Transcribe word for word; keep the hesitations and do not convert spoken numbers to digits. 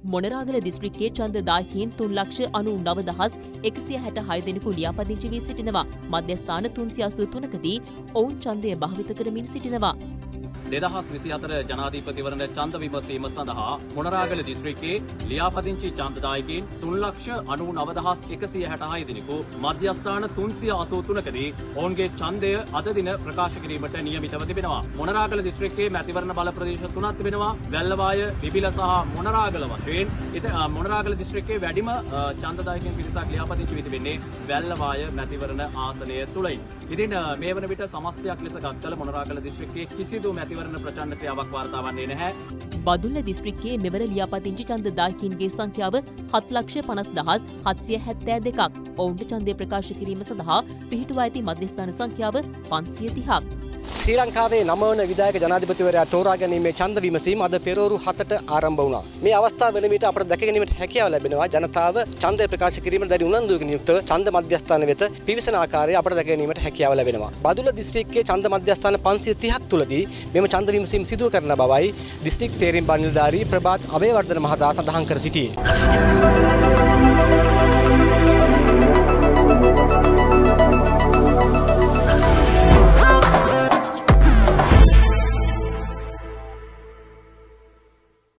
මොනරාගල දිස්ත්‍රික්කයේ ඡන්දදායකයින් තුන් ලක්ෂ අනූනව දහස් එකසිය හැටහය දෙනෙකු ලියාපදිංචි වී සිටිනවා. මධ්‍යස්ථාන තුන්සිය අසූ තුනකදී ඔවුන් ඡන්දය භාවිත කරමින් සිටිනවා. දෙදහස් විසිහතර ජනාධිපතිවරණ ඡන්ද විමසීම සඳහා මොනරාගල දිස්ත්‍රික්කයේ ලියාපදිංචි ඡන්දදායකයින් තුන් ලක්ෂ අනූනව දහස් එකසිය හැටහය දෙනෙකු මධ්‍යස්ථාන තුන්සිය අසූ තුනකදී ඔවුන්ගේ ඡන්දය අද දින ප්‍රකාශ කිරීමට නියමිතව තිබෙනවා. මොනරාගල දිස්ත්‍රික්කයේ මැතිවරණ බල ප්‍රදේශ තුනක් තිබෙනවා. වැල්ලවාය, බිබිල සහ මොනරාගල වශයෙන්. ඉතින් මොනරාගල දිස්ත්‍රික්කයේ වැඩිම ඡන්දදායකයන් පිරිසක් ලියාපදිංචි වී තිබෙන්නේ වැල්ලවාය මැතිවරණ ආසනය තුලයි. ඉතින් මේ වන විට සමස්තයක් ලෙස ගත් කළ මොනරාගල දිස්ත්‍රික්කයේ කිසිදු මැතිවරණ ප්‍රචණ්ඩතාවක් වාර්තා වන්නේ නැහැ. බදුල්ල දිස්ත්‍රික්කයේ මෙවර ලියාපදිංචි ඡන්දදායකයින්ගේ සංඛ්‍යාව හත් ලක්ෂ පනස් දහස් හත්සිය හැත්තෑ දෙකක්. ඔවුන්ට ඡන්දය ප්‍රකාශ කිරීම සඳහා පිහිටුවා ඇති මධ්‍යස්ථාන සංඛ්‍යාව පන්සිය තිහක්. ශ්‍රී ලංකාවේ නව වන විධායක ජනාධිපතිවරයා තෝරා ගැනීමේ ඡන්ද විමසීම අද පෙරවරු හතට ආරම්භ වුණා. මේ අවස්ථාව වෙන විට අපට දැක ගැනීමට හැකියාව ලැබෙනවා ජනතාව ඡන්දය ප්‍රකාශ කිරීමට දැඩි උනන්දුවකින් යුක්තව ඡන්ද මධ්‍යස්ථාන වෙත පිවිසන ආකාරය අපට දැක ගැනීමට හැකියාව ලැබෙනවා. බදුල්ල දිස්ත්‍රික්කයේ ඡන්ද මධ්‍යස්ථාන පන්සිය තිහක් තුලදී මෙම ඡන්ද විමසීම සිදු කරන බවයි දිස්ත්‍රික් තේරීම් බණ්ඩාරී ප්‍රභාත් අබේවර්ධන මහතා සඳහන් කර සිටියේ.